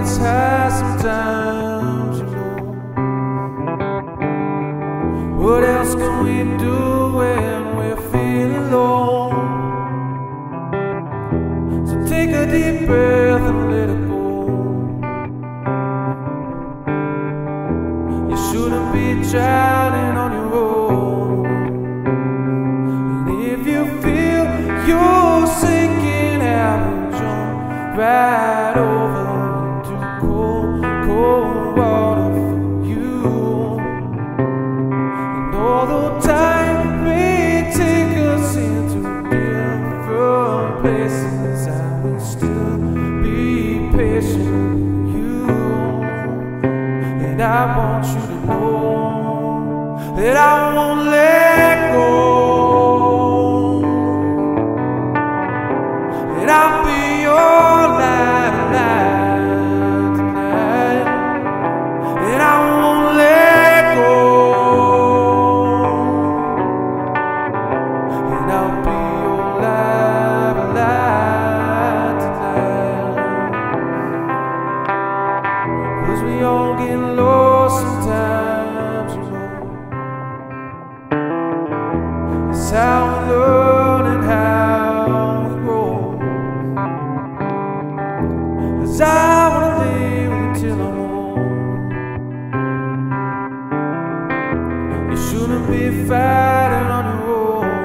gets high sometimes, you know. What else can we do when we're feeling low? So take a deep breath and let it go. You shouldn't be drowning on your own. And if you feel you're sinking, I will jump right over into cold, cold water for you. And although time may take us into different places, I will still be patient with you. And I want you to know that I won't let go, that I'll be your lifeline tonight, that I won't let go, and I'll be your lifeline tonight. 'Cause we all get lost sometimes, you know. It's how we learn and how we grow. 'Cause I wanna live with you till I'm old. You shouldn't be fighting on your own.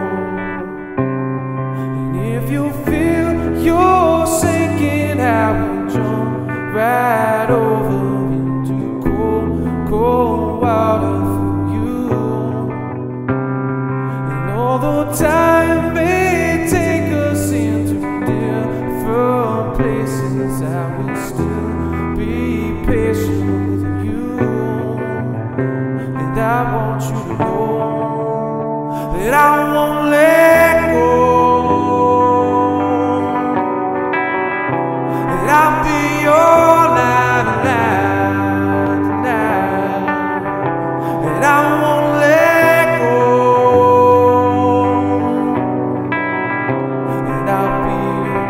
And if you feel you're sinking, I will jump right over into cold, cold water for you. And although time may take us into different places, I will still be patient with you. And I want you to know that I won't let go, that I'll be your lifeline tonight, that I won't let go, and I'll be your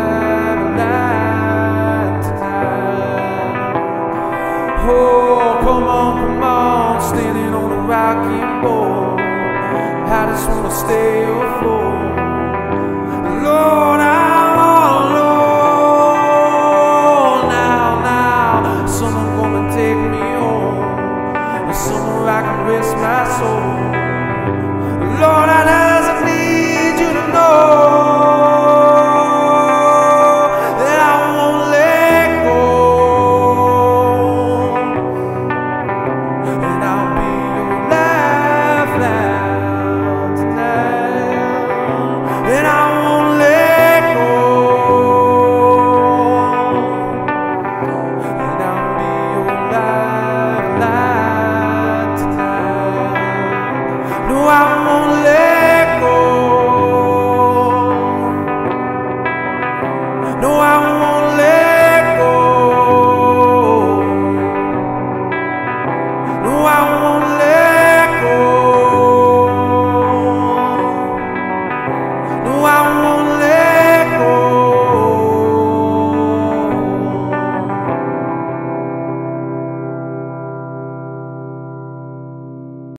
lifeline tonight. Oh, come on, standing on a rocky boat. I just wanna stay afloat.